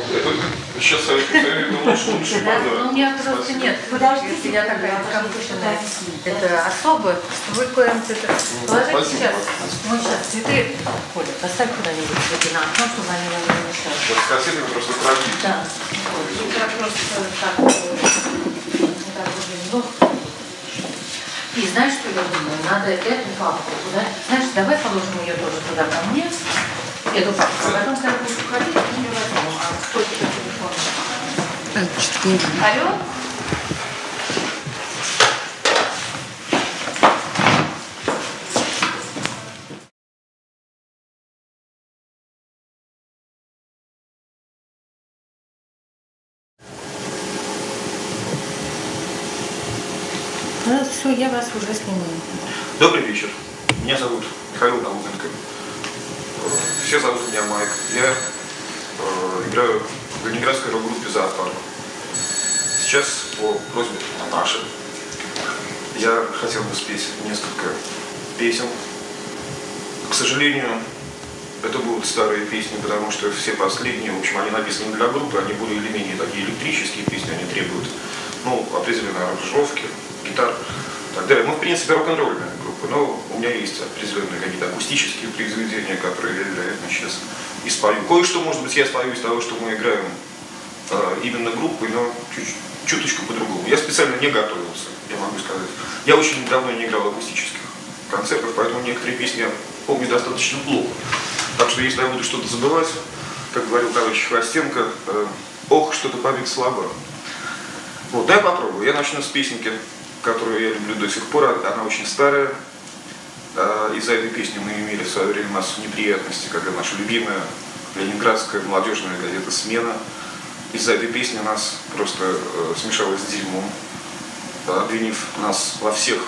Это сейчас лучше Ну, у меня просто нет. Подождите, я такая компьютерная. Это особо. Вы кое-нибудь это положите сейчас. Мы сейчас цветы. Коля, поставь куда-нибудь цветы на окно, чтобы они нам не мешали. Вот с кассетами просто пробить. Да. Я просто так. И знаешь, что я думаю? Надо эту папку туда. Знаешь, давай положим ее тоже туда ко мне. Эту папку. А потом, когда будешь уходить, мы ее возьмем. А кто тебе телефон? Алло? Ну, все, я вас уже снимаю. Добрый вечер. Меня зовут Михаил Науменко. Все зовут меня Майк. Я играю в ленинградской рок-группе «Зоопарк». Сейчас по просьбе Наташи я хотел бы спеть несколько песен. К сожалению, это будут старые песни, потому что все последние, в общем, они написаны для группы, они более или менее такие электрические песни, они требуют, ну, определенной аранжировки, гитар и так далее. Ну, в принципе, рок-н-ролльная группа, но у меня есть определенные какие-то акустические произведения, которые я, вероятно, сейчас и спою. Кое-что, может быть, я спою из того, что мы играем именно группой, но чуточку по-другому. Я специально не готовился, я могу сказать. Я очень давно не играл акустических концертов, поэтому некоторые песни я помню достаточно плохо. Так что если я буду что-то забывать, как говорил товарищ Хвостенко, ох, что-то память слаба. Вот, да, я попробую. Я начну с песенки, которую я люблю до сих пор. Она очень старая. Из-за этой песни мы имели в свое время массу неприятностей, когда наша любимая ленинградская молодежная газета «Смена» из-за этой песни нас просто смешалась с дерьмом, обвинив нас во всех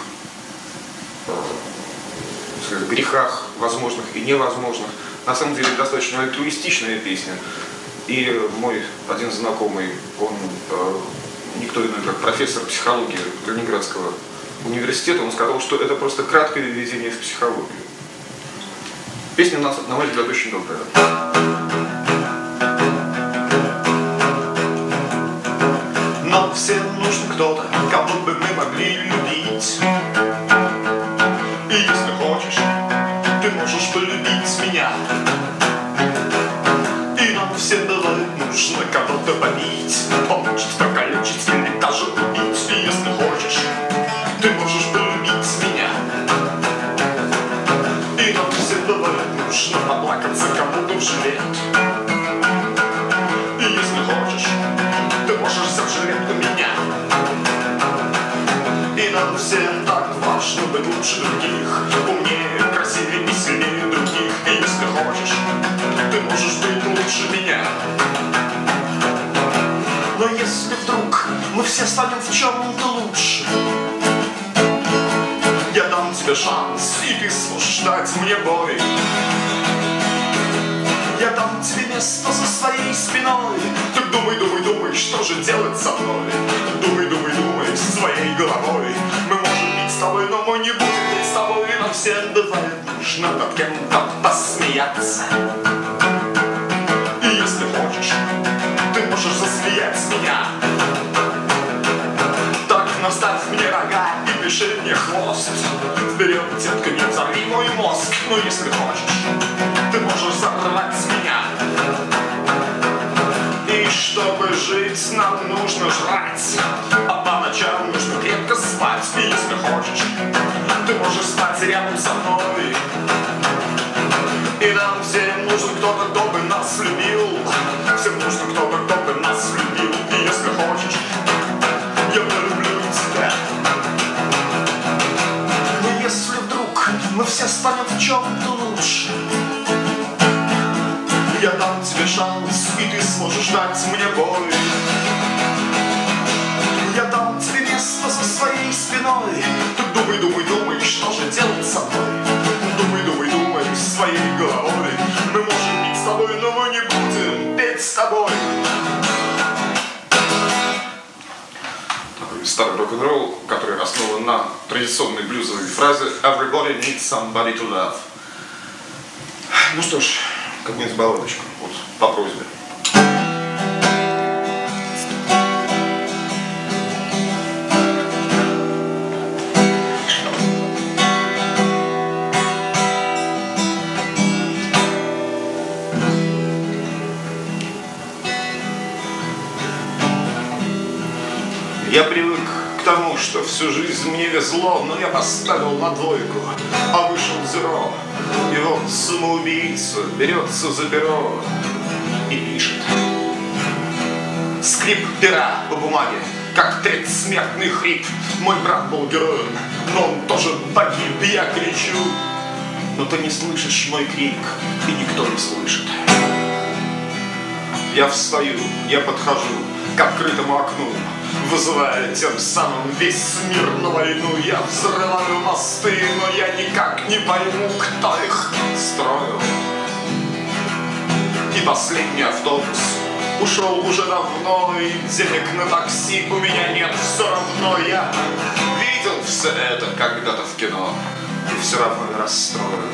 грехах, возможных и невозможных. На самом деле достаточно альтруистичная песня. И мой один знакомый, он никто иной, как профессор психологии Ленинградского университета, он сказал, что это просто краткое введение в психологию. Песня, на мой взгляд, очень добрая. Нам всем нужен кто-то, кого бы мы могли любить. И если хочешь, ты можешь полюбить меня. И нам всем бывает нужно кого-то побить, помучить, покалечить или даже убить. И если хочешь, ты можешь полюбить меня. И нам всем бывает нужно поплакаться кому-то в жилет. И если хочешь, ты можешь сожалеть на меня. И нам всем так важно быть лучше других, умнее, красивее и сильнее других. И если хочешь, ты можешь быть лучше меня. Но если вдруг мы все станем в чем-то лучше, я дам тебе шанс, и ты сможешь дать мне бой. Я дам тебе место за своей спиной. Так думай, думай, думай, что же делать со мной. Думай, думай, думай своей головой. Мы можем быть с тобой, но мы не будем быть с тобой. Нам всем бывает нужно над кем-то посмеяться. И если хочешь, ты можешь засмеять меня. Так наставь мне рога и пиши мне хвост. Вперед, детка, не взорви мой мозг. Но если хочешь, ты можешь взорвать меня. И чтобы жить, нам нужно жрать, а по ночам нужно крепко спать. И если хочешь, ты можешь спать рядом со мной. И нам всем нужен кто-то, кто бы нас любил. Всем нужен кто-то, кто бы нас любил. И если хочешь, я полюблю тебя. Но если вдруг мы все станем в чем-то лучше, я дам тебе шанс, и ты сможешь дать мне бой. Я дам тебе место за своей спиной. Так думай, думай, думай, что же делать со мной. Думай, думай, думай своей головой. Мы можем петь с тобой, но мы не будем петь с тобой. Такой старый рок-н-ролл, который основан на традиционной блюзовой фразе «Everybody needs somebody to love». Ну что ж, как-нибудь балладочку, вот, по просьбе. Я привык к тому, что всю жизнь мне везло, но я поставил на двойку, а вышел зеро. И вот самоубийца берется за перо и пишет. Скрип пера по бумаге, как предсмертный хрип. Мой брат был героем, но он тоже погиб. Я кричу, но ты не слышишь мой крик, и никто не слышит. Я встаю, я подхожу к открытому окну, вызывая тем самым весь мир на войну. Я взрываю мосты, но я никак не пойму, кто их строил. И последний автобус ушел уже давно, и денег на такси у меня нет. Все равно я видел все это когда-то в кино, и все равно я расстроен.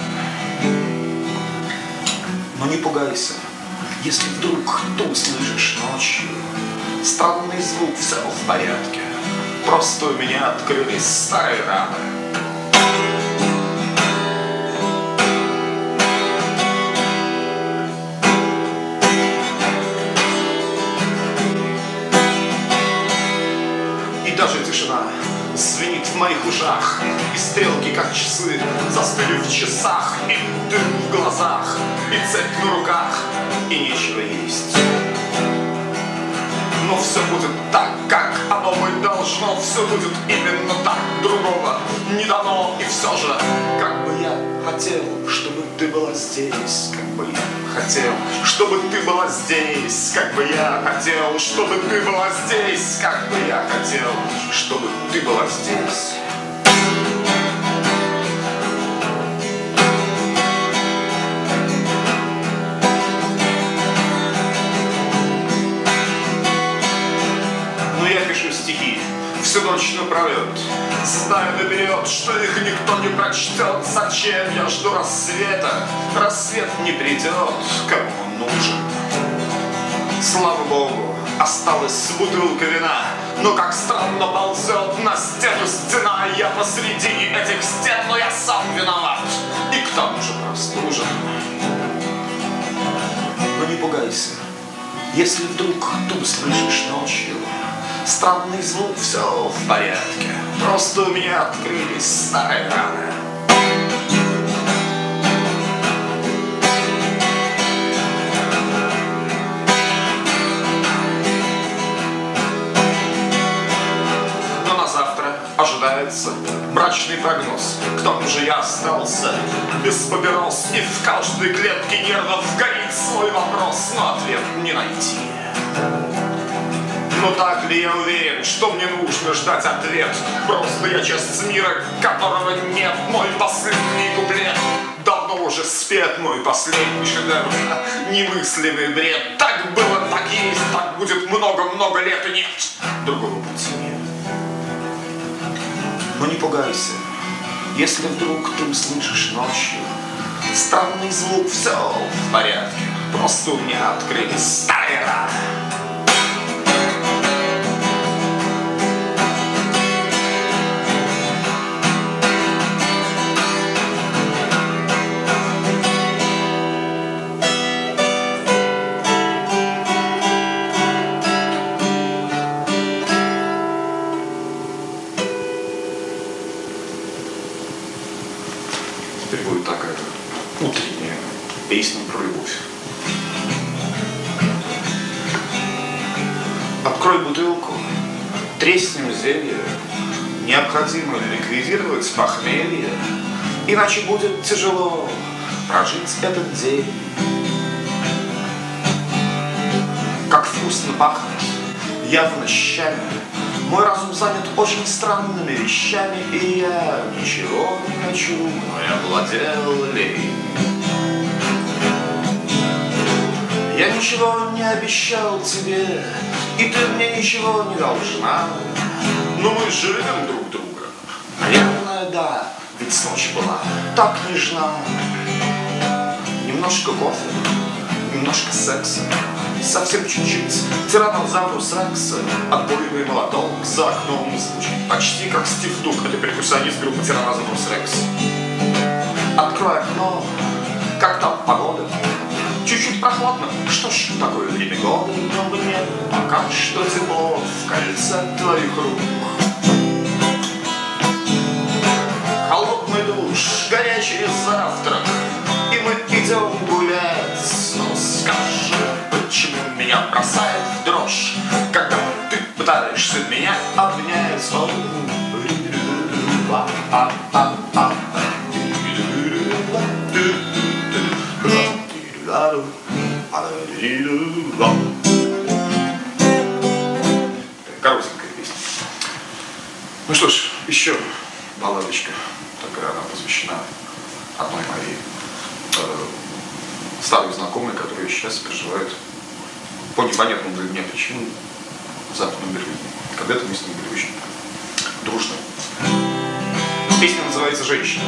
Но не пугайся, если вдруг ты услышишь ночью странный звук, все в порядке. Просто у меня открылись старые раны. И даже тишина звенит в моих ушах, и стрелки, как часы, застыли в часах, и дым в глазах, и цепь на руках, и нечего есть. Но все будет так, как оно быть должно. Все будет именно так, другого не дано. И все же, как бы я хотел, чтобы ты была здесь. Как бы я хотел, чтобы ты была здесь. Как бы я хотел, чтобы ты была здесь. Как бы я хотел, чтобы ты была здесь. Всю ночь напролет, знаю наперед, что их никто не прочтет. Зачем я жду рассвета? Рассвет не придет, кому он нужен. Слава Богу, осталась бутылка вина, но как странно ползет на стену стена. Я посреди этих стен, но я сам виноват, и к тому же простужен. Но не пугайся, если вдруг ты услышишь ночью странный звук, все в порядке. Просто у меня открылись старые раны. Но на завтра ожидается мрачный прогноз. К тому же я остался без папирос, и в каждой клетке нервов горит свой вопрос, но ответ не найти. Но так ли я уверен, что мне нужно ждать ответ? Просто я часть мира, которого нет. Мой последний куплет давно уже спет. Мой последний шедевр, немыслимый бред. Так было, так есть, так будет много-много лет. И нет, другого пути нет. Но не пугайся, если вдруг ты услышишь ночью странный звук, все в порядке. Просто у меня открылись старые раны. Теперь будет такая утренняя песня про любовь. Открой бутылку, треснем зелье. Необходимо ликвидировать похмелье, иначе будет тяжело прожить этот день. Как вкусно пахнет, явно щами. Мой разум занят очень странными вещами, и я ничего не хочу, но я владел лень. Я ничего не обещал тебе, и ты мне ничего не должна. Но мы же любим друг друга. Наверное, да, ведь ночь была так нежна. Немножко кофе, немножко секса, совсем чуть-чуть тираннозаврус Рекса. Отбойный молоток за окном звучит почти как Стив Дук. Это перкуссионист группы тираннозаврус Рекс. Открой окно, как там погода? чуть-чуть прохладно. Что ж, такое время года, но мне пока что тепло в кольце твоих рук. Холодный душ, горячий завтрак, и мы идем гулять. Ну скажи, почему меня бросает в дрожь, когда ты пытаешься меня обнять? Коротенькая песня. Ну что ж, еще балладочка. Такая она посвящена одной моей старой знакомой, которая сейчас проживает по непонятным для меня причинам в Западном Берлине. Когда-то мы с ней были очень дружны. Песня называется «Женщина».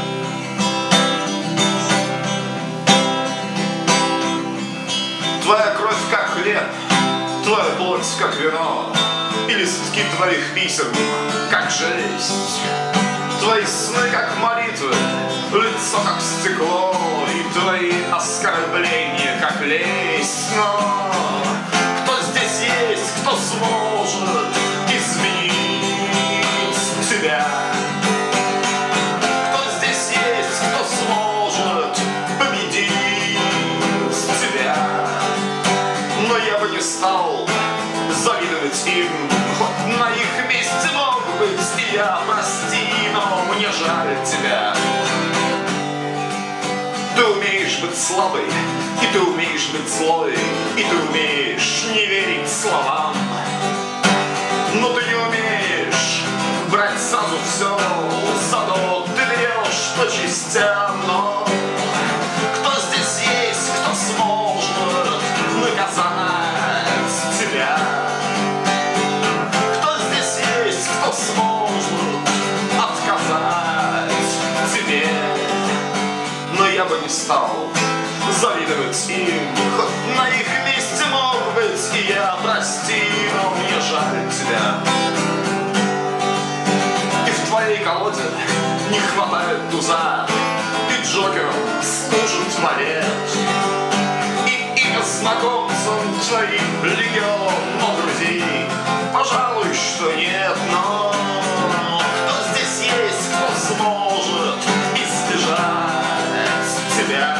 Твоя кровь как хлеб, твоя плоть как вино, и листки твоих писем как жесть. Твои сны как молитвы, лицо как стекло, и твои оскорбления как лесть. Но кто здесь есть, кто сможет изменить тебя? Кто здесь есть, кто сможет победить тебя? Но я бы не стал завидовать им, хоть на их месте мог быть и я. Прости, но мне жаль тебя. Ты умеешь быть слабой, и ты умеешь быть злой, и ты умеешь не верить словам. Но ты не умеешь брать сразу все, зато ты берешь по частям. Но кто здесь есть, кто сможет наказать тебя? Кто здесь есть, кто сможет отказать тебе? Но я бы не стал завидовать им, хоть на их месте мог быть и я. Прости, но мне жаль тебя. И в твоей колоде не хватает туза, и джокером служит валет, и имя знакомцам твоим легион, но друзей, пожалуй, что нет. Но кто здесь есть, кто сможет избежать тебя?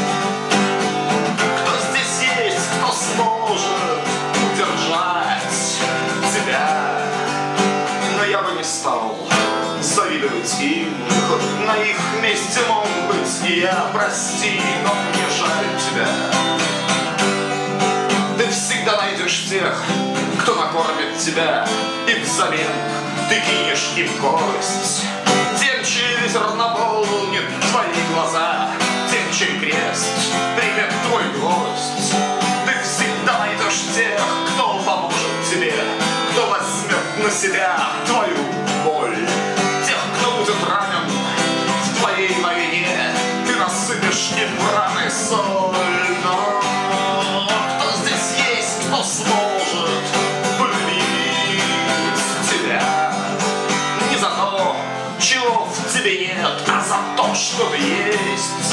Кто здесь есть, кто сможет удержать тебя? Но я бы не стал завидовать им, хоть на их месте мог быть и я. Прости, но мне жаль тебя. Ты всегда найдешь тех, кто накормит тебя, и взамен ты кинешь им кость. Тем, чей ветер наполнит твои глаза, тем, чей крест примет твой гвоздь. Ты всегда найдешь тех, кто поможет тебе, кто возьмет на себя твою боль. Тех, кто будет ранен в твоей войне, ты насыпешь им в раны соль. Но кто здесь есть, кто сможет полюбить тебя? Не за то, чего в тебе нет, а за то, что ты есть.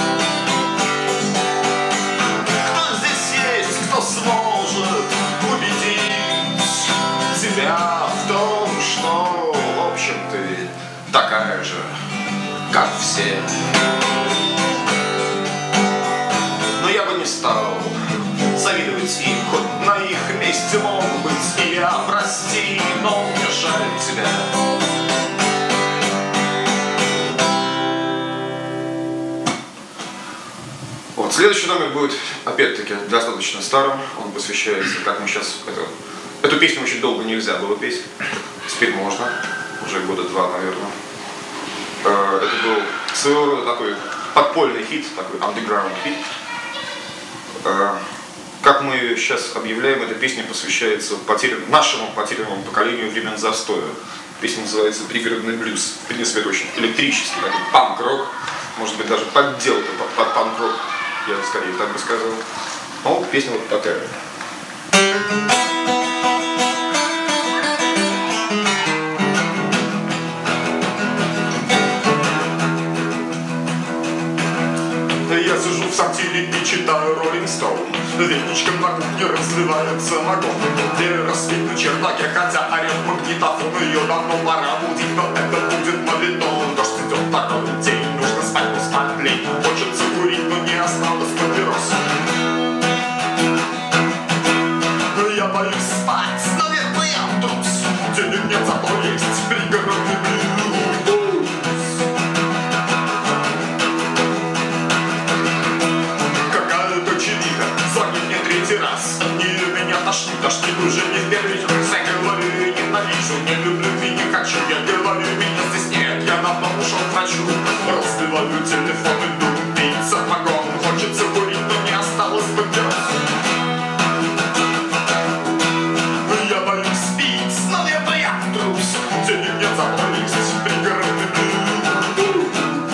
Кто здесь есть, кто сможет убедить тебя в том, что, в общем, ты такая же, как все? Но я бы не стал завидовать им, хоть на их месте мог быть и я. Прости, но мне жаль тебя. Вот, следующий номер будет, опять-таки, достаточно старым. Он посвящается, как мы сейчас... Эту песню очень долго нельзя было петь. Теперь можно. Уже года 2, наверное. Это был своего рода такой подпольный хит, такой underground хит. Как мы сейчас объявляем, эта песня посвящается нашему потерянному поколению времен застоя. Песня называется «Пригородный блюз». В принципе, это очень электрический, такой панк-рок. Может быть, даже подделка под панк-рок. Я скорее так бы сказал. Но песня вот такая. Я сижу в сортире и читаю Rolling Stone. Веничком на кухне разливает самогон. Вера спит на чердаке, хотя орет магнитофон. Ее давно пора будить, но это будет мавитон. Дождь идет второй день, нужно спать, но спать лень. Хочется курить, но не осталось папирос. Я боюсь спать, наверное, я трус. Денег нет, зато есть пригородный блюз. Какая-то чевиха звонит мне третий раз. От нее меня тошнит уже не в первый раз. Я говорю, ненавижу, не люблю и не хочу. Я говорю, меня здесь нет, я давно ушел к врачу. Разбиваю телефон, иду пить самогон. Хочется курить, но не осталось папирос. Я боюсь спить, наверное, я трус. Денег нет, зато есть пригородный блюз.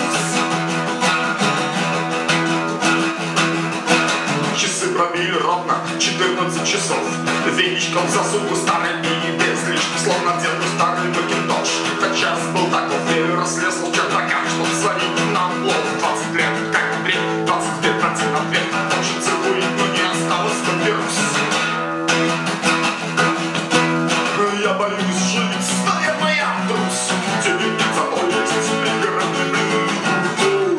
Часы пробили ровно 14 часов. Веничком в засуку старый и без лишних слов надену старый макинтош. Этот час был таков, и разлез в чердаках, чтоб звонить нам плов. 20 лет, как бред, 20 лет один ответ. Хочется курить, но не осталось папирос. Я боюсь жить, наверное, я трус. Денег нет, зато есть пригородный блюз.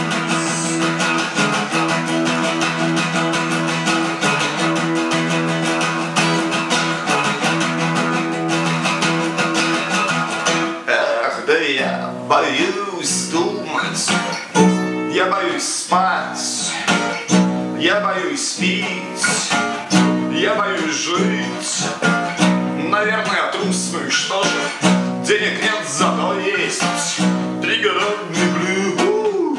Ах, да я боюсь думать. Я боюсь спать. Я боюсь пить. Я боюсь жить. Наверное, трус, ну и что же? Денег нет, зато есть пригородный блюз.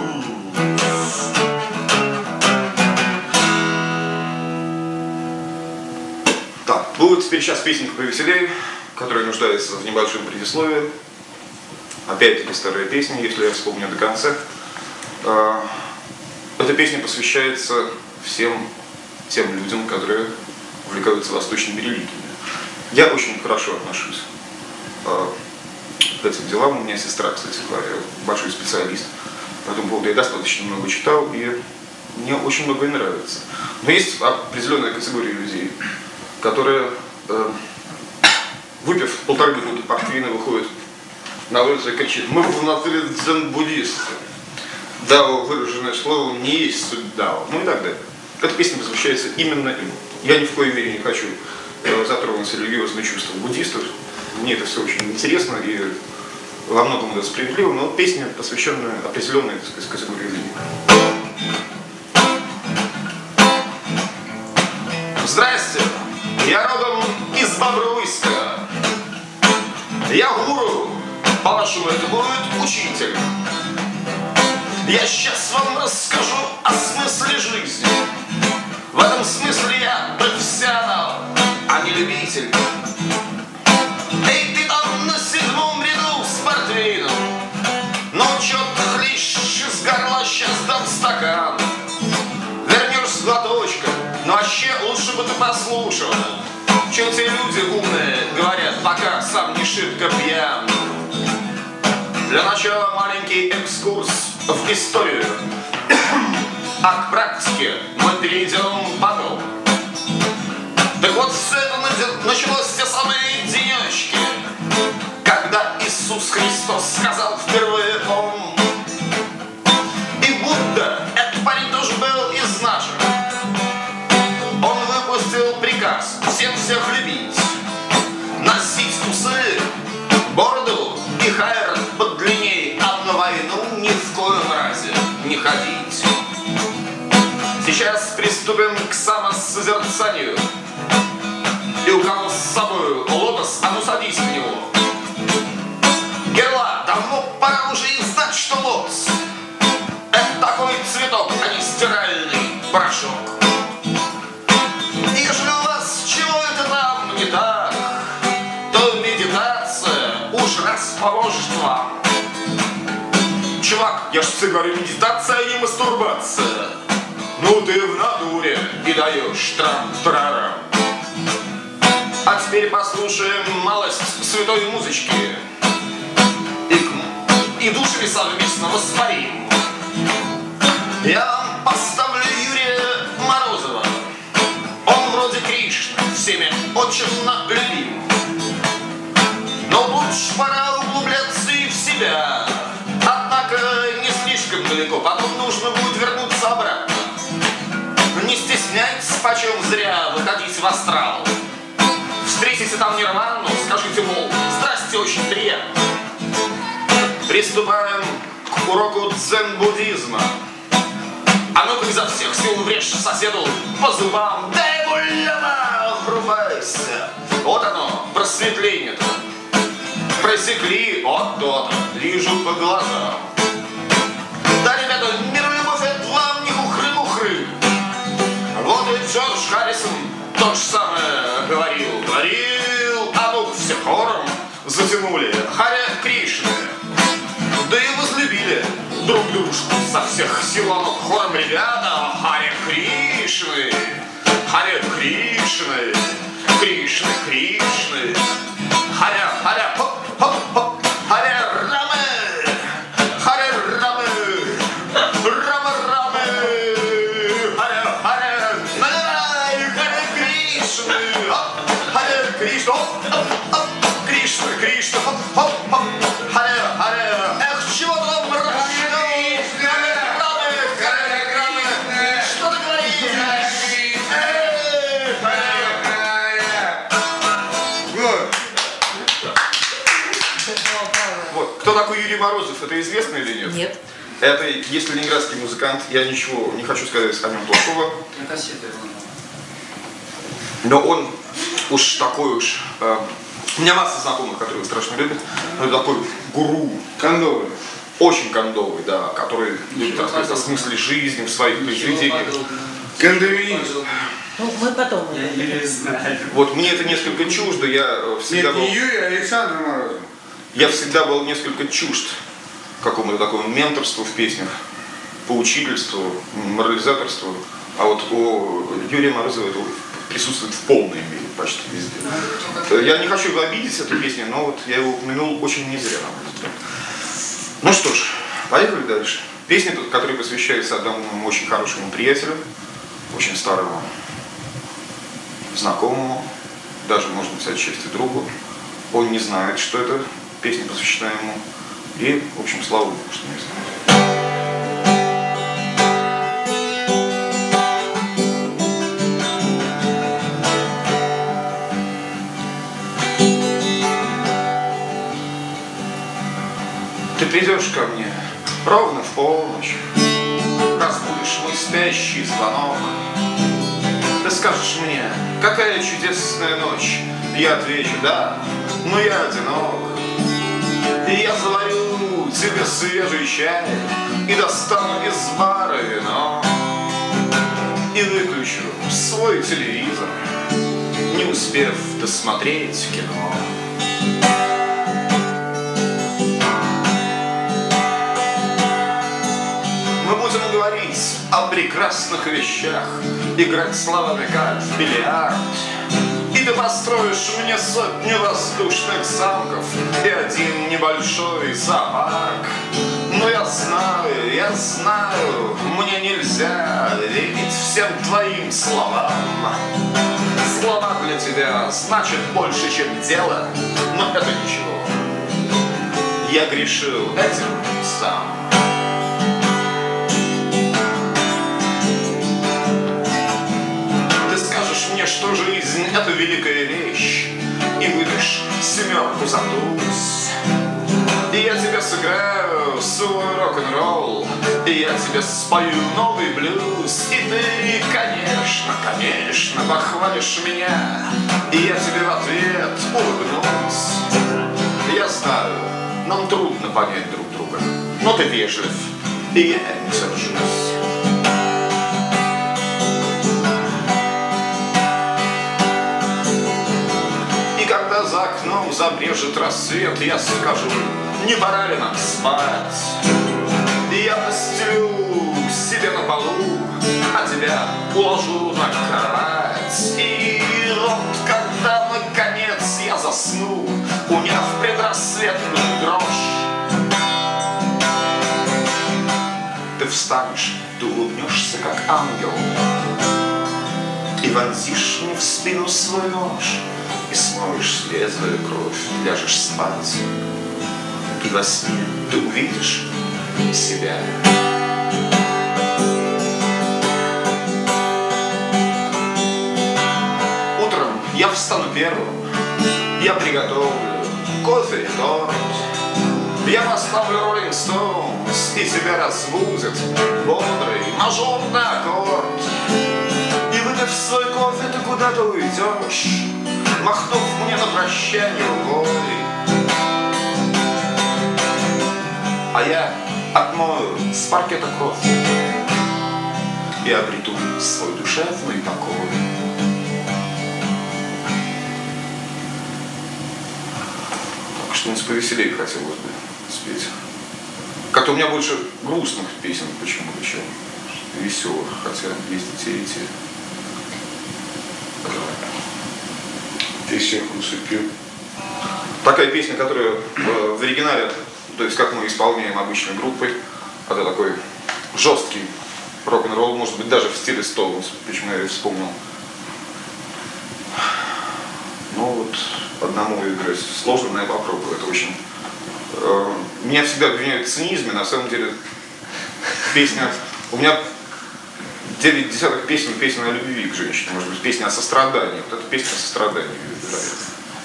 Так, будет теперь сейчас песенка повеселее, которая нуждается в небольшом предисловии. Опять-таки старая песня, если я вспомню до конца. Эта песня посвящается всем тем людям, которые увлекаются восточными религиями. Я очень хорошо отношусь к этим делам. У меня сестра, кстати говоря, большой специалист. По этому поводу я достаточно много читал, и мне очень многое нравится. Но есть определенная категория людей, которые, выпив 1,5 бутылки портвейна, выходят на улицу и кричат: мы в натуре дзен-буддисты. Дао, выраженное словом, не есть суть дао. Ну и так далее. Эта песня посвящается именно им. Я ни в коей мере не хочу затронуть религиозные чувства буддистов. Мне это все очень интересно и во многом это справедливо, но песня, посвященная определенной, так сказать, категории людей. Здрасте, я родом из Бобруйска. Я гуру, по-вашему это будет учитель. Я сейчас вам расскажу о смысле жизни. В этом смысле я профессионал, а не любитель. Эй, ты там на 7-м ряду с портвейном, ну чё-то хлещешь из горла, сейчас дам стакан. Вернешь с глоточком, но вообще лучше бы ты послушал, чё те люди умные говорят, пока сам не шибко пьян. Для начала маленький экскурс в историю, а к практике мы перейдем потом. Так вот, все это началось в те самые денечки, когда Иисус Христос сказал впервые «Ом». И Будда, этот парень тоже был из наших. Он выпустил приказ всем всех любить, носить усы, бороду и хайр подлинней, а на войну ни в коем разе не ходить. Сейчас приступим к самосозерцанию. И у кого с собой лотос, а ну садись в него. Герла, давно пора уже и знать, что лотос — это такой цветок, а не стиральный порошок. И если у вас чего-то там не так, то медитация уж раз поможет вам. Чувак, я ж тебе говорю, медитация, а не мастурбация. Ну ты в натуре и даешь трам-тарарам. А теперь послушаем малость святой музычки и душами совместно воспарим. Я вам поставлю Юрия Морозова всеми очень любим. Но лучше пора углубляться и в себя. Однако не слишком далеко, потом нужно будет вернуться обратно. Не стесняйтесь почем зря выходить в астрал. Встретите там нирвану, скажите, мол, здрасте, очень приятно. Приступаем к уроку дзен-буддизма. А ну-ка изо всех сил врежь соседу по зубам. Да ему ляма, врубайся. Вот оно, просветление-то. Просекли, вот то-то, лижут по глазам. Да, ребята, мир и любовь, это вам не мухры-мухры. Вот и Джордж Харрисон то же самое говорил. А ну все хором затянули Харе Кришны. Да и возлюбили друг дружку со всех сил. А ну хором, ребята, Харе Кришны, Харе Кришны, Кришны, Кришны, Харе, хоп, хоп, хоп, Харе Рамы, Харе Рамы, Рама Рамы, Харе, наливай, Харе Кришны, хоп, Харе Кришна, хоп, Кришна, Кришна, хоп, хоп, хоп, Харе, Харе, эх, чего там рождёт, Харе Рамы, что ты говоришь? Вот. Кто такой Юрий Морозов, это известно или нет? Нет. Это, если ленинградский музыкант, я ничего не хочу сказать о нем плохого. Но он уж такой уж... у меня масса знакомых, которые его страшно любят. Но это такой гуру. Кондовый. Очень кондовый, да, который любит рассказать о смысле жизни в своих произведениях. Кондовинист. Ну, мы потом. Вот мне это несколько чуждо, я всегда Нет, был... не Юрий, а Александр Морозов. Я всегда был несколько чужд какому-то такому менторству в песнях, поучительству, морализаторству. А вот у Юрия Морозова это присутствует в полной мере почти везде. Я не хочу его обидеть, эту песню, но вот я его упомянул очень не зря, на мой взгляд. Ну что ж, поехали дальше. Песня, которая посвящается одному очень хорошему приятелю, очень старому знакомому, даже, можно сказать, отчасти другу. Он не знает, что это песня посвящена ему. И, в общем, слава Богу, что не знает. Ты придешь ко мне ровно в полночь, разбудишь мой спящий звонок. Ты скажешь мне, какая чудесная ночь. Я отвечу, да, но я одинок. И я заварю тебе свежий чай и достану из бара вино. И выключу свой телевизор, не успев досмотреть кино. Мы будем говорить о прекрасных вещах, играть словами как в бильярд. И ты построишь мне сотню воздушных замков и один небольшой зоопарк. Но я знаю, мне нельзя верить всем твоим словам. Слова для тебя значат больше, чем дело, но это ничего. Я грешил этим сам. Мне, что жизнь — это великая вещь, и выдашь семерку за туз. И я тебе сыграю свой рок-н-ролл, и я тебе спою новый блюз. И ты, конечно, похвалишь меня, и я тебе в ответ улыбнусь. Я знаю, нам трудно понять друг друга, но ты вежлив, и я не сержусь. Когда за окном забрежет рассвет, я скажу, не пора ли нам спать? И я постелю себе на полу, а тебя уложу на кровать. И вот когда наконец я засну, уняв предрассветную дрожь, ты встанешь, ты улыбнешься, как ангел, и вонзишь мне в спину свой нож, и смоешь с лезвия кровь, ляжешь спать, и во сне ты увидишь себя. Утром я встану первым, я приготовлю кофе и торт. Я поставлю Rolling Stones, и тебя разбудит бодрый мажорный аккорд. И выпив свой кофе, ты куда-то уйдешь, махнув мне на прощание рукой. А я отмою с паркета кровь и обрету свой душевный покой. Что-нибудь повеселее хотелось бы спеть. Как-то у меня больше грустных песен почему-то, чем веселых, хотя есть и те, и те. Ты всех усыпил. Такая песня, которая в оригинале, то есть как мы исполняем обычной группой, это такой жесткий рок-н-ролл, может быть даже в стиле Stones, почему я и вспомнил. Ну вот одному играть сложно, но я попробую. Это очень... Меня всегда обвиняют в цинизме, на самом деле песня... У меня 9 десятых песен о любви к женщине, может быть, песня о сострадании. Вот эта песня о сострадании выбирается.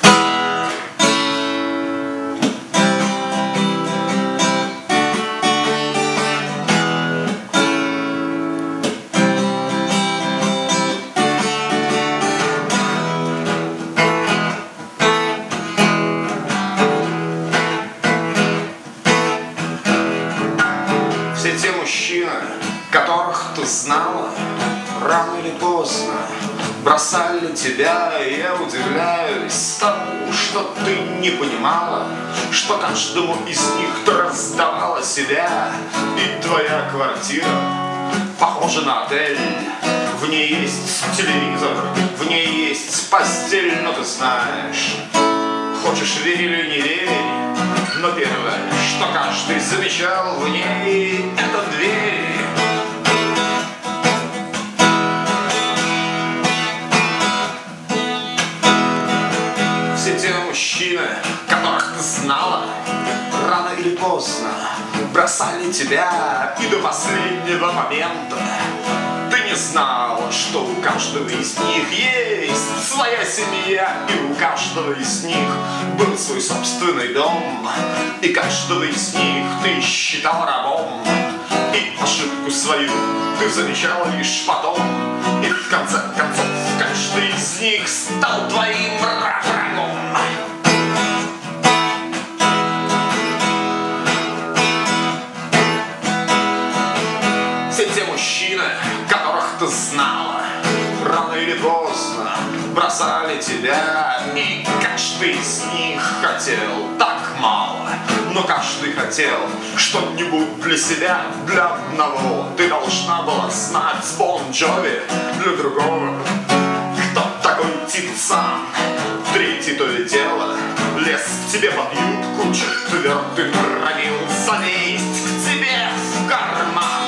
Все те мужчины, которых ты знала, рано или поздно бросали тебя, и я удивляюсь тому, что ты не понимала, что каждому из них ты раздавала себя, и твоя квартира похожа на отель. В ней есть телевизор, в ней есть постель, но ты знаешь, хочешь верь или не верь, но первое, что каждый замечал в ней, это дверь. Все те мужчины, которых ты знала, рано или поздно бросали тебя, и до последнего момента ты не знала, что у каждого из них есть своя семья, и у каждого из них был свой собственный дом, и каждого из них ты считал рабом, и ошибку свою ты замечала лишь потом, и в конце концов каждый из них стал твоим врагом. Все те мужчины, которых ты знала, рано или поздно бросали тебя, и каждый из них хотел так мало, но каждый хотел что-нибудь для себя, для одного. Ты должна была знать Бон Джови, для другого кто такой тип сам, третий то и дело лез к тебе под юбку, четвертый норовил залезть к тебе в карман.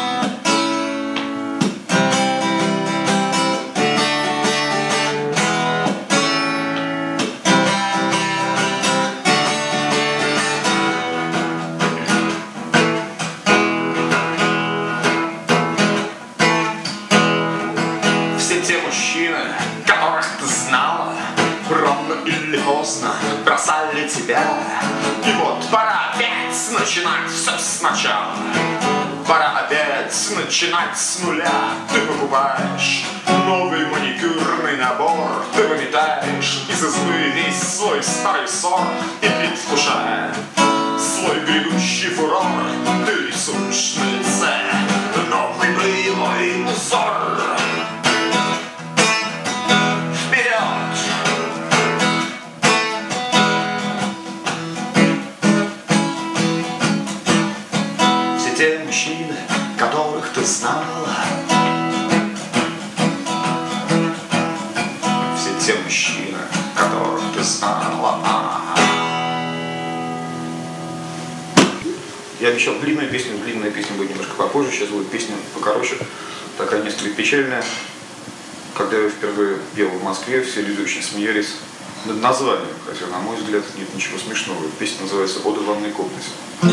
Которых ты знала, рано или поздно бросали тебя. И вот пора опять начинать все сначала. Пора опять начинать с нуля. Ты покупаешь новый маникюрный набор, ты выметаешь из избы весь свой старый ссор, и предвкушая свой грядущий фурор, ты рисуешь на лице новый боевой узор. Те мужчины, которых ты знала, все те мужчины, которых ты знала. Я обещал длинная песня будет немножко попозже, сейчас будет песня покороче, такая несколько печальная, Когда я впервые пел в Москве, все люди очень смеялись над названием, хотя, на мой взгляд, нет ничего смешного. Песня называется «Ода в ванной комнате».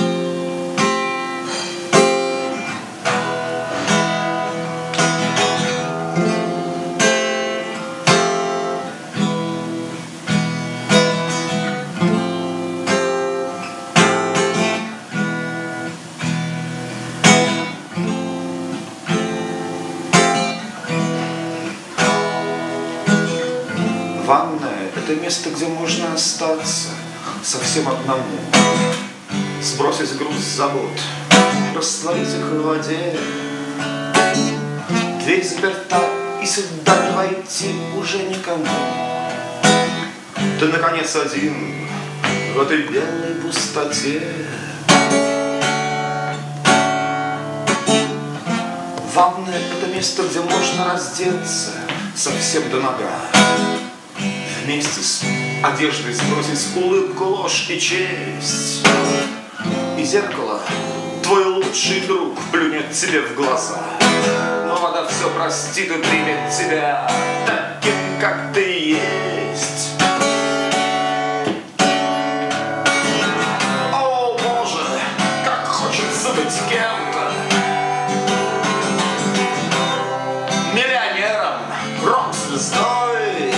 Ванная — это место, где можно остаться совсем одному, сбросить груз забот, растворить их в воде. Дверь заперта, и сюда не войти уже никому. Ты, наконец, один в этой белой пустоте. Ванная — это место, где можно раздеться совсем до нога, вместе с одеждой сбросить улыбку, ложь и честь. И зеркало, твой лучший друг, плюнет тебе в глаза, но вода все простит и примет тебя таким, как ты есть. О, Боже, как хочется быть кем-то, миллионером, рок-звездой,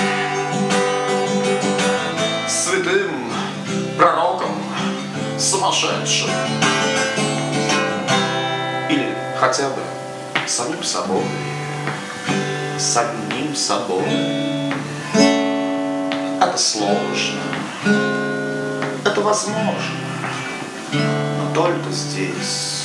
святым, пророком, сумасшедшим, или хотя бы самим собой, самим собой. Это сложно, это возможно, но только здесь.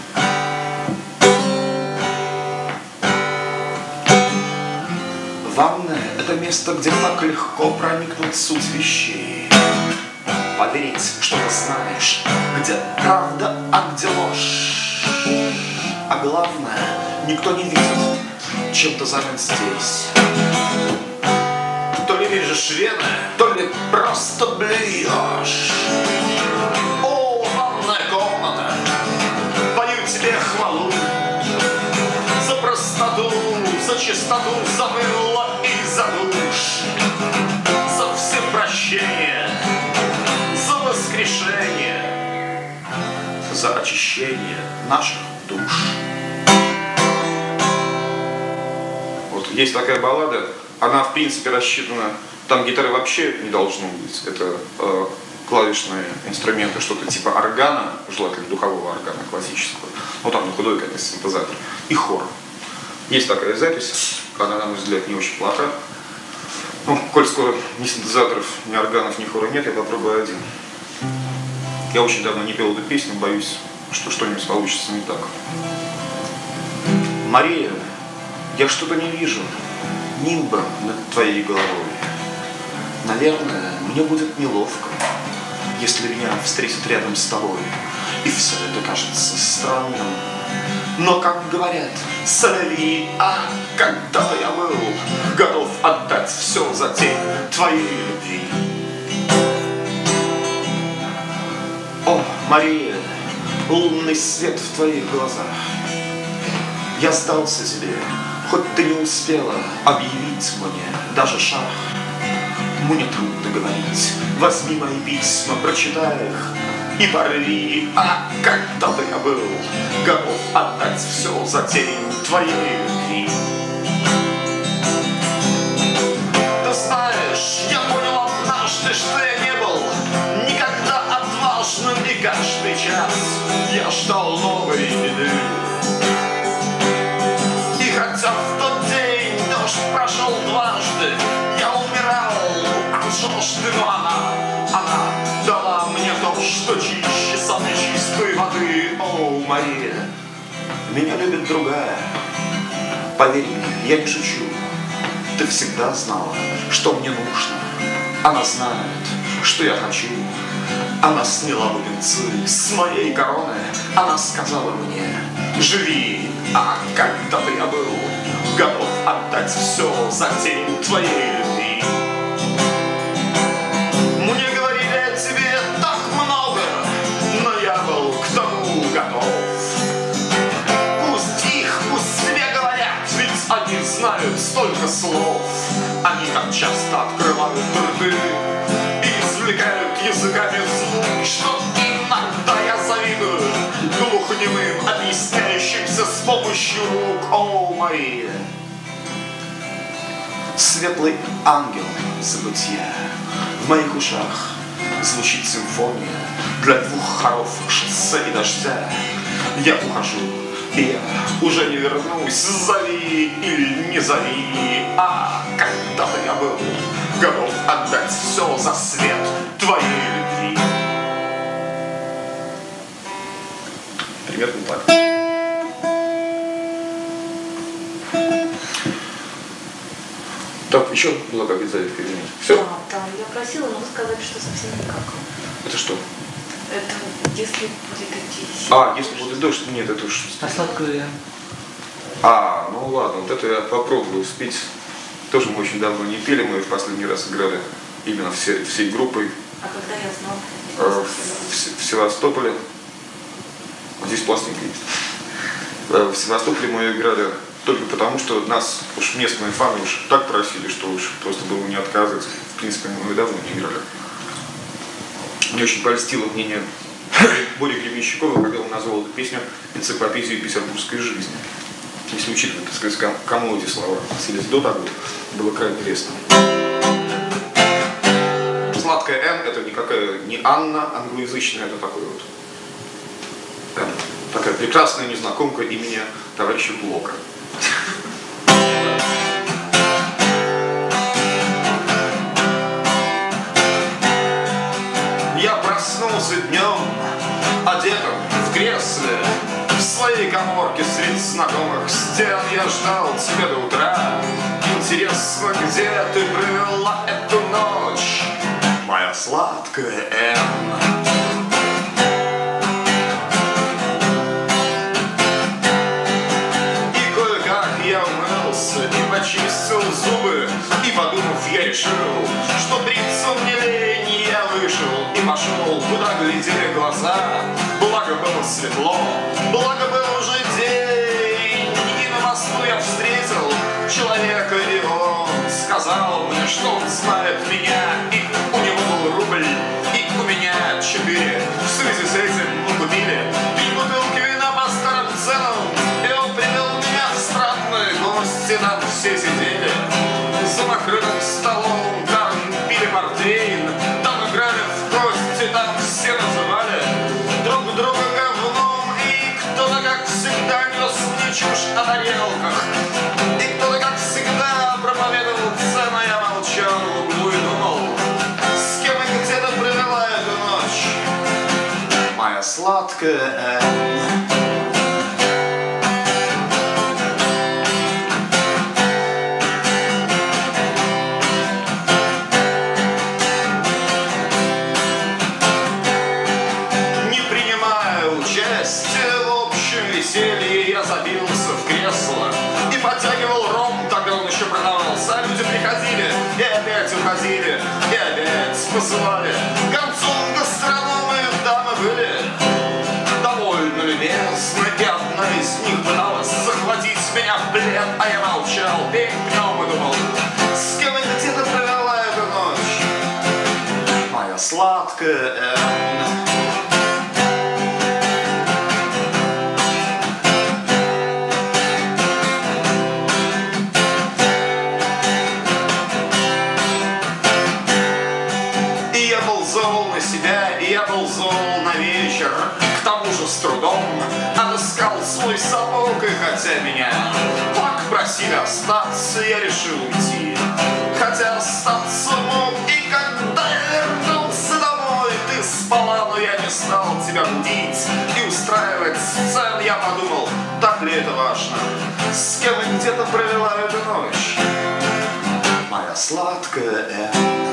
Ванная — это место, где так легко проникнуть в суть вещей, поверить, что ты знаешь, где правда, а где ложь. А главное, никто не видит, чем ты занят здесь. То ли режешь вены, то ли просто блюешь. О, ванная комната, пою тебе хвалу за простоту, за чистоту, за мыло и за душ, за все прощения, за воскрешение, за очищение наших душ. Вот есть такая баллада, она в принципе рассчитана, там гитары вообще не должно быть, это клавишные инструменты, что-то типа органа, желательно духового органа классического, ну там на худой, конечно, синтезатор, и хор. Есть такая запись, она, на мой взгляд, не очень плоха. Ну, коль скоро ни синтезаторов, ни органов, ни хора нет, я попробую один. Я очень давно не пел эту песню, боюсь, что что-нибудь получится не так. Мария, я что-то не вижу нимба над твоей головой. Наверное, мне будет неловко, если меня встретят рядом с тобой, и все это кажется странным. Но, как говорят соловьи, а когда я был готов отдать все за тень твоей любви. О, Мария, лунный свет в твоих глазах. Я сдался тебе, хоть ты не успела объявить мне даже шаг. Мне трудно говорить, возьми мои письма, прочитай их и порви. А когда-то я был готов отдать все за тень твоей любви. Ты знаешь, я понял однажды, что я не был никогда отважным, и каждый час я ждал новой беды. И хотя в тот день дождь прошел дважды, я умирал от жажды, но она дала мне то, что чище самой чистой воды. О, Мария, меня любит другая. Поверь мне, я не шучу. Ты всегда знала, что мне нужно. Она знает, что я хочу. Она сняла бубенцы с моей короны. Она сказала мне: живи. А когда-то я был готов отдать все за тень твоей любви. Мне говорили о тебе так много, но я был к тому готов. Пусть себе говорят, ведь они знают столько несколько слов. Они так часто открывают рты и извлекают языками звук, что иногда я завидую глухонемым, объясняющимся с помощью рук. О, мои! Светлый ангел забытья, в моих ушах звучит симфония для двух хоров, шоссе и дождя. Я ухожу, и я уже не вернусь, зови или не зови. А когда-то я был готов отдать все за свет твоей любви. Примерно так. Так, еще была какая-то заявка, извините. Все? Да, я просила, но вы сказали, что совсем никак. Это что? Это если будет идти. Если будет дождь, нет, это уж... А сладкую. Ну ладно, вот это я попробую спеть. Тоже мы очень давно не пели, мы в последний раз играли именно всей группой. А когда я знал? В Севастополе. Здесь пластинка есть. В Севастополе мы играли только потому, что нас уж местные фаны уж так просили, что уж просто было не отказывать. В принципе, мы давно не играли. Мне очень польстило мнение Бори Гребенщикова, когда он назвал эту песню «Энциклопедией петербургской жизни». Если учитывать, так сказать, кому эти слова селись до того, было крайне лестно. Сладкая Н — это никакая не Анна англоязычная, это такой вот Н. Такая прекрасная незнакомка имени товарища Блока. Я проснулся днем, одетым в кресле, в своей каморке среди знакомых стен. Я ждал тебя до утра. Интересно, где ты провела эту ночь, моя сладкая Энн? И кое-как я умылся и почистил зубы, и, подумав, я решил, что бриться мне лень. Я вышел и пошел, куда глядели глаза. Благо было светло, благо был уже день. И на мосту я встретил человека, и он сказал мне, что он знает меня. И у него был рубль, и у меня 4. В связи с этим мы купили 3 бутылки вина по старым ценам. И он привел меня в странные гости. Там все сидели за накрытым столом, там пили портвейн, там играли в кости, там все называли друг друга говном. И кто-то, как всегда, нес мне чушь о тарелках, и кто-то, как всегда, проповедовал цену. Я молчал в углу и думал, с кем и где-то провела эту ночь моя сладкая Энн. Я забился в кресло и подтягивал ром, тогда он еще продавался. А люди приходили и опять уходили, и опять посылали. К концу гастрономы дамы были довольно любезны, и одна из них пыталась захватить меня в плен, а я молчал, пень пнем и думал, с кем и где-то провела эту ночь моя сладкая Энн. Я был зол на вечер, к тому же с трудом отыскал свой сапог, и хотя меня так просили остаться, я решил уйти. Хотя остаться мог, и когда я вернулся домой, ты спала, но я не стал тебя будить и устраивать сцен. Я подумал, так ли это важно, с кем и где-то провела эту ночь моя сладкая Энн.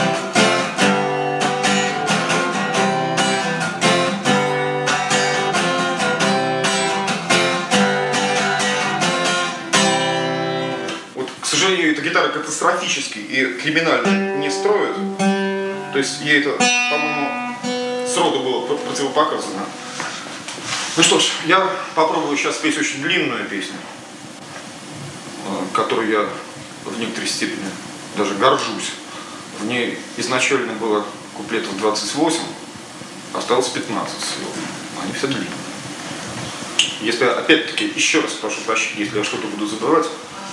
К сожалению, эта гитара катастрофически и криминально не строит. То есть ей это, по-моему, сроду было противопоказано. Ну что ж, я попробую сейчас спеть очень длинную песню, которую я в некоторой степени даже горжусь. В ней изначально было куплетов 28, осталось 15 всего. Они все длинные. Если, опять-таки, еще раз прошу прощения, если я что-то буду забывать.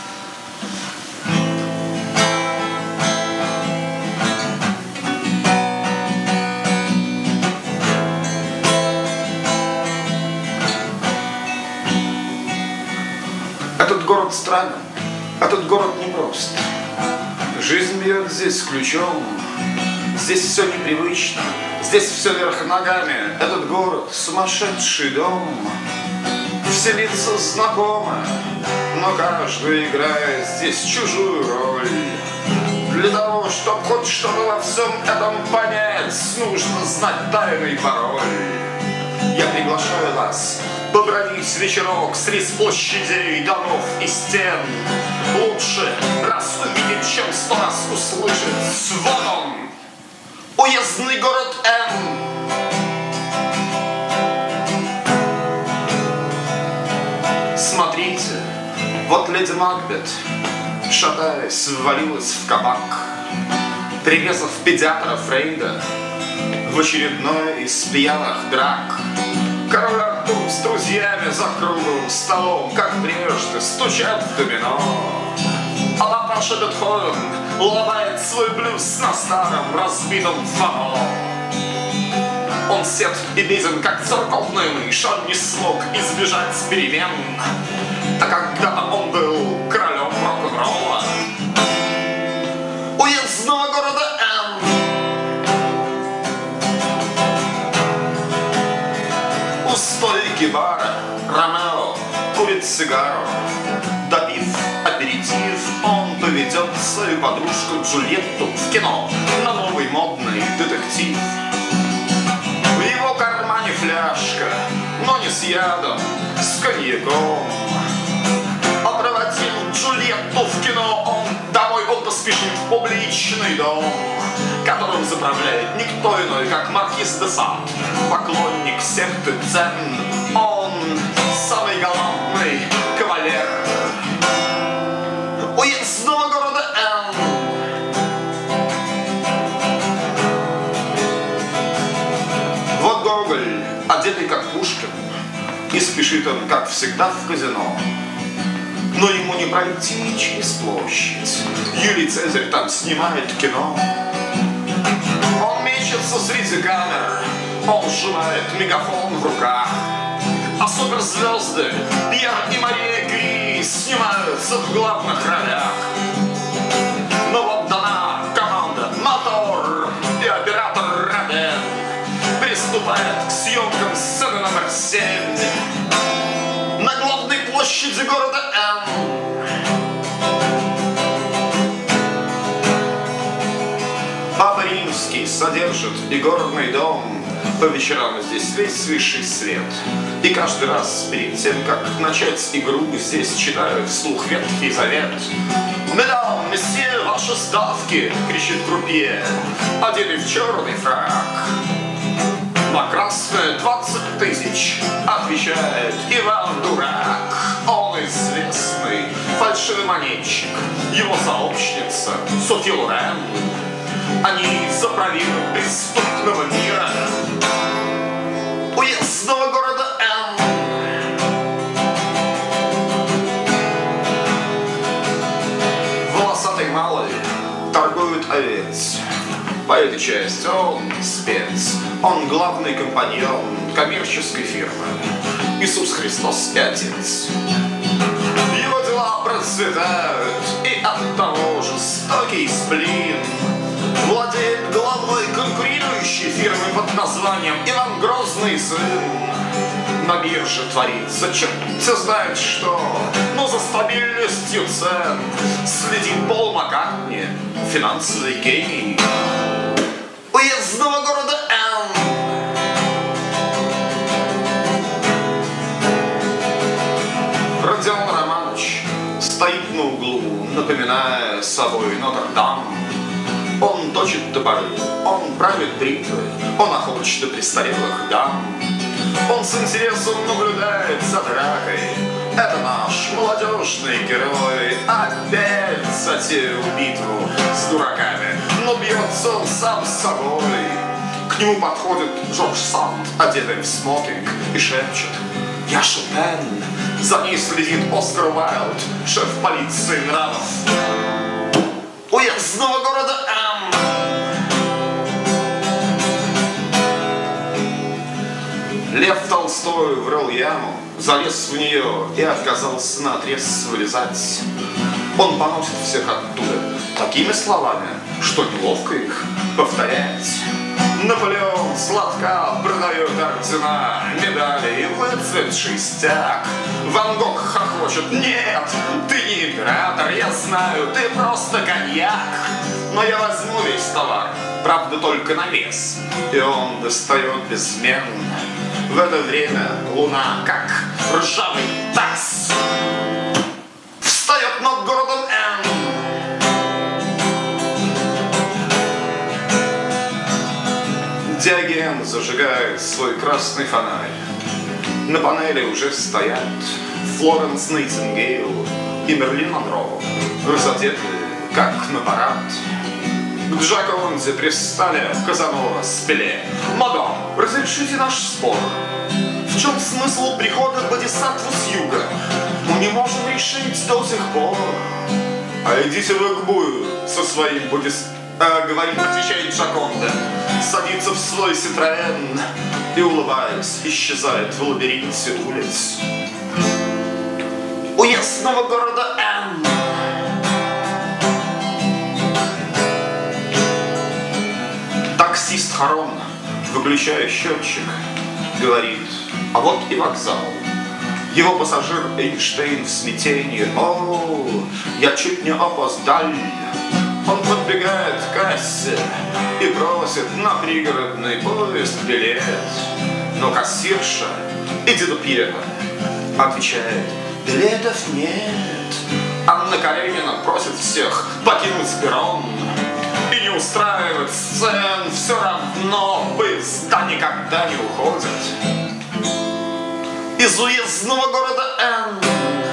Этот город странен, этот город непрост. Жизнь бьет здесь ключом, здесь все непривычно, здесь все вверх ногами. Этот город — сумасшедший дом. Все лица знакомы, но каждый играет здесь чужую роль. Для того, чтобы хоть что-то во всем этом понять, нужно знать тайный пароль. Я приглашаю вас побродить вечерок среди площадей, домов и стен. Лучше раз увидеть, чем 100 раз услышать. Вот он, уездный город Н. Смотрите, вот леди Макбет, шатаясь, ввалилась в кабак, прирезав педиатра Фрейда в очередной из пьяных драк. Король Артур с друзьями за круглым столом, как прежде, стучат в домино. А папаша Бетховен ломает свой блюз на старом разбитом фано. Он сед и беден, как церковная мышь, он не смог избежать перемен. А когда он был королем рок-н-ролла уездного города Н. У стойки бара Ромео курит сигару. Допив аперитив, он поведет свою подружку Джульетту в кино на новый модный детектив. В его кармане фляжка, но не с ядом, с коньяком. А проводил Джульетту в кино он домой, он поспешит в публичный дом, которым заправляет никто иной, как маркиз де Сад, поклонник секты Дзен. Он самый галантный кавалер уездного города Н. Вот Гоголь, одетый как Пушкин, и спешит он, как всегда, в казино. Но ему не пройти через площадь, Юлий Цезарь там снимает кино. Он мечется среди камер, он сжимает мегафон в руках. А суперзвезды Пьер и Мария Кюри снимаются в главных ролях. Но вот дана команда «Мотор» и оператор Роден приступает к съемкам сцены номер 7 на главной площади города Н. Папа Римский содержит игорный дом. По вечерам здесь весь высший свет. И каждый раз перед тем, как начать игру, здесь читают вслух Ветхий Завет. «Медам, месье, ваши ставки!» — кричит крупье, одетый в черный фрак. «На красное 20 000, — отвечает Иван Дурак. Он известный фальшивомонетчик, его сообщница Софи Лорен. Они за правилом преступного мира уездного города Н. Волосатый малый торгует овец. По этой части он спец, он главный компаньон коммерческой фирмы Иисус Христос и Отец. Его дела процветают, и оттого жестокий сплин владеет главой конкурирующей фирмы под названием Иван Грозный сын. На бирже творится черт знает что, но за стабильностью цен следит Пол Маккартни, финансовый гений уездного города Н. Родион Романович стоит на углу, напоминая собой Нотр-Дам. Он точит топоры, он правит бритвы, он охочет до престарелых дам. Он с интересом наблюдает за дракой. Это наш молодежный герой, опять затеял битву с дураками, но бьется он сам с собой. К нему подходит Жорж Санд, одетый в смокинг, и шепчет: «Я Шопен». За ней следит Оскар Уайлд, шеф полиции нравов уездного города М. Лев Толстой врыл яму, залез в нее и отказался наотрез вылезать. Он поносит всех оттуда такими словами, что неловко их повторять. Наполеон сладко продает ордена, медали и выцветший стяг. Ван Гог хохочет: «Нет, ты не император, я знаю, ты просто коньяк. Но я возьму весь товар, правда только на вес». И он достает безменно. В это время луна, как ржавый таз, встает над городом Н. Диоген зажигает свой красный фонарь. На панели уже стоят Флоренс Найтингейл и Мерлин Монро, разодеты как на парад. К Джаконде пристали Казанова с Пеле. «Мадам, разрешите наш спор. В чем смысл прихода бодисаттвы с юга? Мы не можем решить до сих пор». «А идите вы к бую со своим отвечает Джаконда, садится в свой Ситроэн и, улыбаясь, исчезает в лабиринте улиц уездного города Н. Таксист Харон, выключая счетчик, говорит: «А вот и вокзал». Его пассажир Эйнштейн в смятении: «О, я чуть не опоздал». Он подбегает к кассе и просит на пригородный поезд билет. Но кассирша, иди до пира, отвечает: «Билетов нет». Анна Каренина просит всех покинуть перрон и не устраивать сцен. Все равно поезда никогда не уходят из уездного города Н.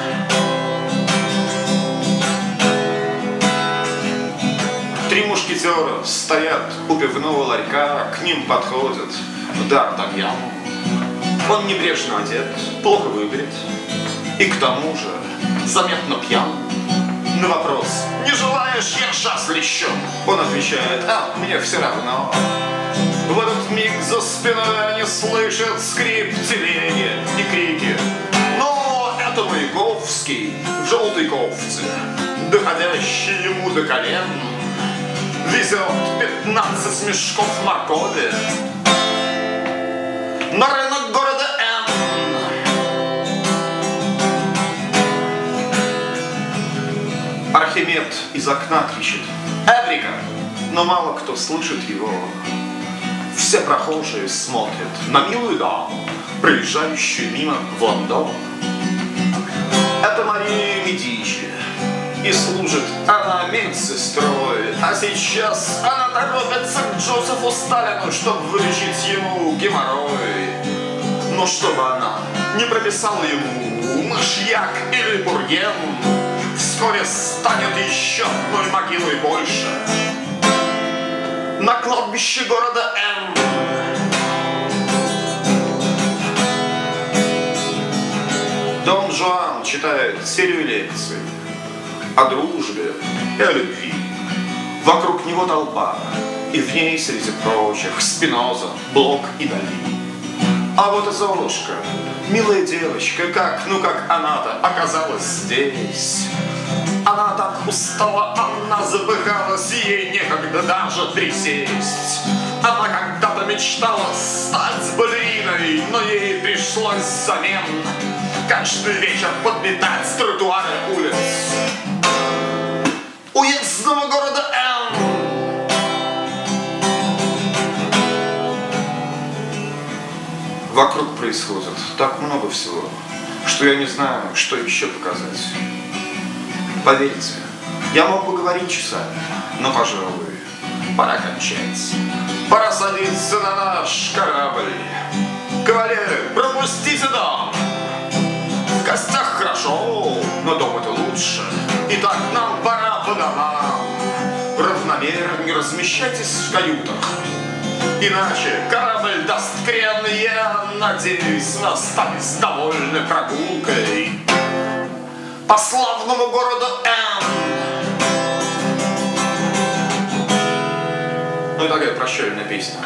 Три мушкетера стоят у пивного ларька, к ним подходит Д'Артаньян. Он небрежно одет, плохо выбрит и к тому же заметно пьян. На вопрос: «Не желаешь ерша с лещом?» Он отвечает: «А, мне все равно». В этот миг за спиной они слышат скрип телеги и крики: «Но это Маяковский в желтой кофте, доходящий ему до колен, везет 15 мешков моркови на рынок города Н». Архимед из окна кричит: «Эврика!», но мало кто слышит его. Все прохожие смотрят на милую даму, проезжающую мимо в Лондон. Это Мария Медичи, и служит она медсестрой, а сейчас она торопится к Джозефу Сталину, чтобы вылечить ему геморрой. Но чтобы она не прописала ему мышьяк или бурген, вскоре станет еще одной могилой больше на кладбище города Н. Дон Жуан читает серию лекций о дружбе и о любви. Вокруг него толпа, и в ней, среди прочих, Спиноза, Блок и Дали. А вот и Золушка, милая девочка, как она-то оказалась здесь. Она так устала, она запыхалась, ей некогда даже присесть. Она когда-то мечтала стать балериной, но ей пришлось взамен каждый вечер подметать тротуары улиц уездного города Н. Вокруг происходит так много всего, что я не знаю, что еще показать. Поверьте, я мог бы говорить часами, но, пожалуй, пора кончать. Пора садиться на наш корабль. Кавалеры, пропустите дом. В гостях хорошо, но дом это лучше. Итак, нам пора по домам. Равномерно размещайтесь в каютах, иначе корабль даст крен. Я надеюсь, вы остались довольны прогулкой по славному городу Н. Ну и такая прощальная песня.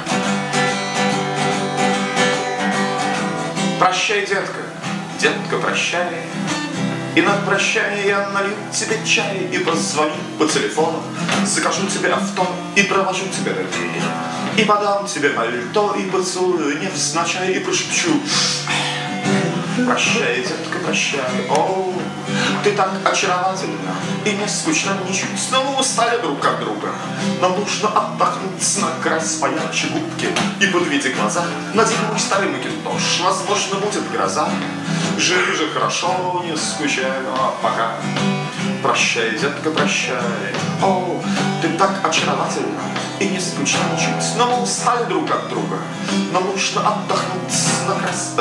Прощай, детка, детка, прощай. И на прощание я налью тебе чай и позвоню по телефону, закажу тебе авто и провожу тебя до двери, и подам тебе пальто и поцелую невзначай и прошепчу: прощай, детка, прощай. О, ты так очаровательна и не скучно ничуть. Снова устали друг от друга. Нам нужно отдохнуть, накрась поярче губки и подведи глаза. Надень мой старый макинтош, возможно, будет гроза. Живи же хорошо, не скучай, ну а пока. Прощай, детка, прощай. О, ты так очаровательна и не скучно ничуть. Но мы устали друг от друга. Нам нужно отдохнуть, накрась.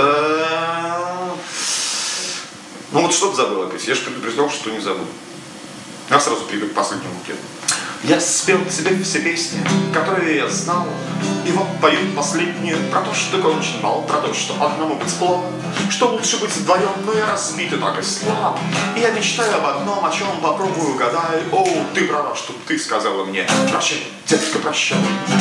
Ну вот что ты забыл опять? Я же предупреждал, что не забыл. Я сразу перейду к последнему букету. Я спел тебе все песни, которые я знал, и вот пою последнюю про то, что кончен бал, про то, что одному быть плохо, что лучше быть вдвоем, но я разбит и так и слаб. И я мечтаю об одном, о чем попробую угадай. О, ты права, что ты сказала мне: прощай, детка, прощай.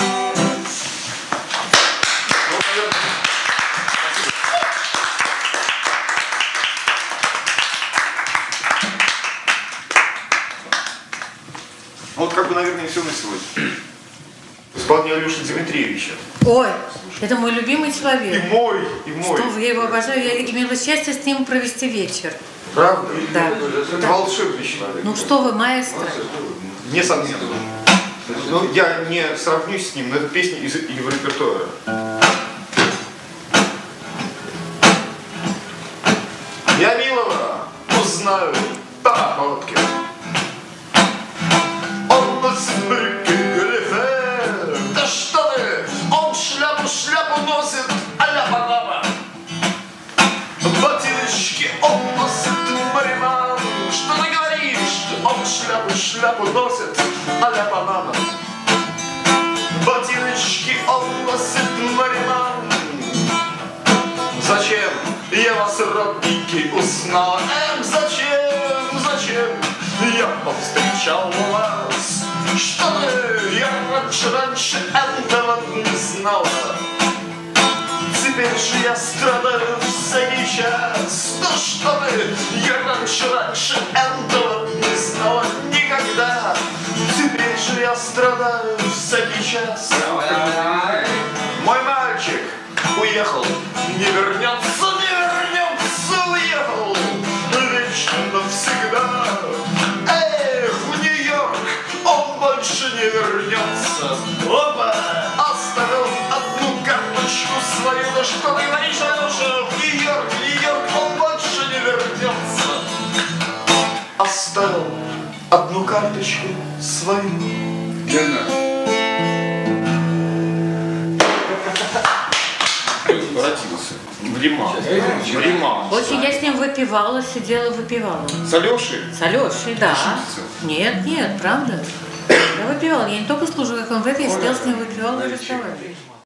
Вот как бы, наверное, все на сегодня. Исполнял Алеша Дмитриевича. Ой, это мой любимый человек. И мой, и мой. Что вы, я его обожаю, я имела счастье с ним провести вечер. Правда? Да. Это волшебный человек. Ну что вы, маэстро? Несомненно. Ну, я не сравнюсь с ним, но это песня из его репертуара. Я милого узнаю по походке. Он носит брюки галифе. Да что ты, он шляпу носит а-ля Панама. Ботиночки он носит мариман. Что ты говоришь? Он шляпу носит а-ля Панама. Ботиночки он носит мариман. Зачем я вас, родненький, узнала? Зачем я повстречал вас? Что ты, я раньше этого не знала. Теперь же я страдаю всякий час. Ну что ты, я раньше этого не знала никогда. Теперь же я страдаю всякий час. Мой мальчик уехал, не вернется, уехал вечно навсегда. Эх, в Нью-Йорк он больше не вернется. Опа! Оставил одну карточку свою. Да что ты говоришь, Алеша? В Нью-Йорк он больше не вернется. Оставил одну карточку свою. Гена. Воротился. В Лиман. Очень я с ним выпивала, сидела, выпивала. С Алешей? С Алешей, да. Нет, правда. Я выпивала. Я не только слушала, как он выпил, я сидела с ним, выпивала и разговаривала.